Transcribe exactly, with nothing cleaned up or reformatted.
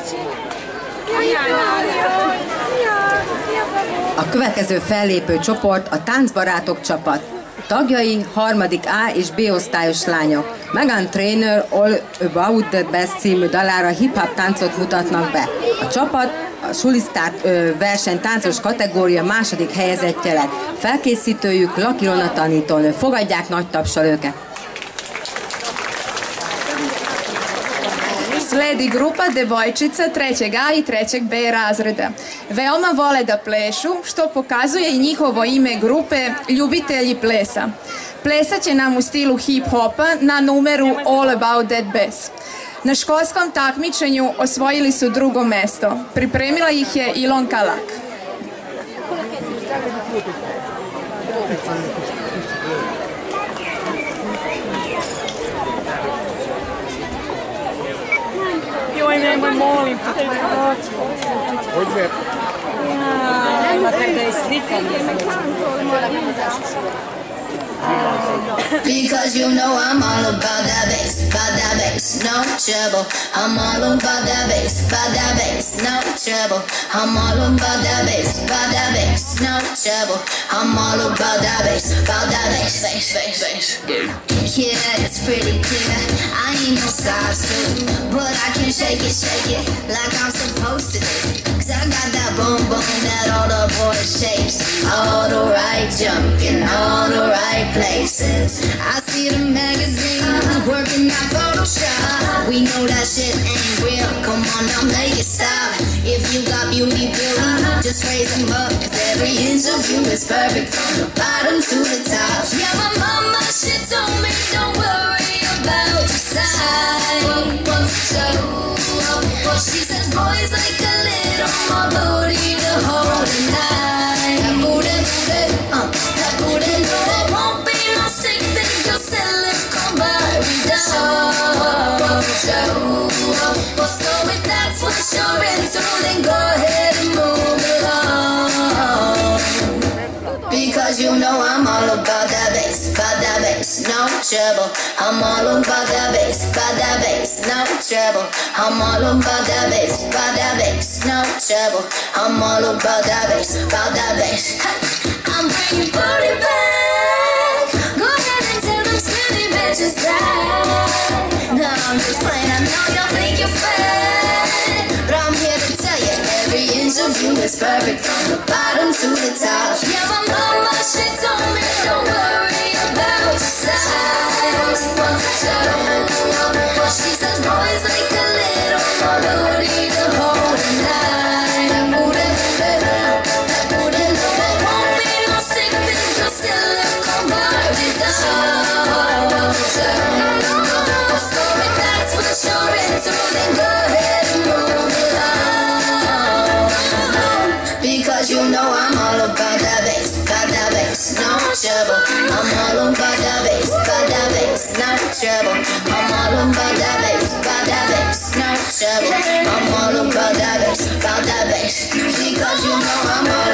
A következő fellépő csoport a Táncbarátok csapat. Tagjai harmadik A és B osztályos lányok. Meghan Trainor All About the Best című dalára hip-hop táncot mutatnak be. A csapat a Sulisztár verseny táncos kategória második helyezettje lett. Felkészítőjük Laki Rona tanítónő. Fogadják nagy tapsal őket! Sledi grupa devojčica trećeg A i trećeg B razreda. Veoma vole da plešu, što pokazuje i njihovo ime grupe Ljubitelji plesa. Plesat će nam u stilu hip-hopa na numeru All About That Bass. Na školskom takmičenju osvojili su drugo mesto. Pripremila ih je Ilonka Lak. Joj, nemoj, molim, pa treba doći. Hoće. Ima tako da je slikanje. Because you know I'm all about that bass, about that bass, no trouble. I'm all about that bass, about that bass, no trouble. I'm all about that bass, about that bass, no trouble. I'm all about that bass, about that bass, bass, bass, bass. Yeah, it's pretty clear. I ain't no size two, but I can shake it, shake it like I'm supposed to do. Cause I got that boom boom that all the boys shapes, all the right junk in all the right places. I see the magazines working that Photoshop. We know that shit ain't real. Come on now, make it stop. If you got beauty, beauty, just raise them up. Cause every inch of you is perfect from the bottom to the top. Yeah, my mama, she told me don't worry about your size. She says boys like a little more booty to hold tonight. That booty, booty, uh, that booty, booty. Won't be no stick figure silicone Barbie doll. So if that's what you're into, then go ahead and move along. Because you know I'm all about that bass, about that bass, no trouble. I'm all about that bass, about that bass, no trouble. I'm all about that bass, about that bass, no trouble. I'm all about that bass, about that bass. I'm bringing booty back. Go ahead and tell them skinny bitches that. No, I'm just playing. I know y'all think you're fat, but I'm here to tell you every inch of you is perfect from the bottom to the top. Yeah, my mama, she told me don't worry about your size. She says boys like a little more booty to hold tonight. That booty, that booty, that won't be no stick figure silicone Barbie doll. So if that's what you're into, then go ahead and move along. Because you know I'm all about that bass, about that bass, no trouble. I'm all about that bass, about that bass, no trouble. I'm all about that bass, about that bass, no trouble. I'm all about that bass, about that bass. Because you know I'm all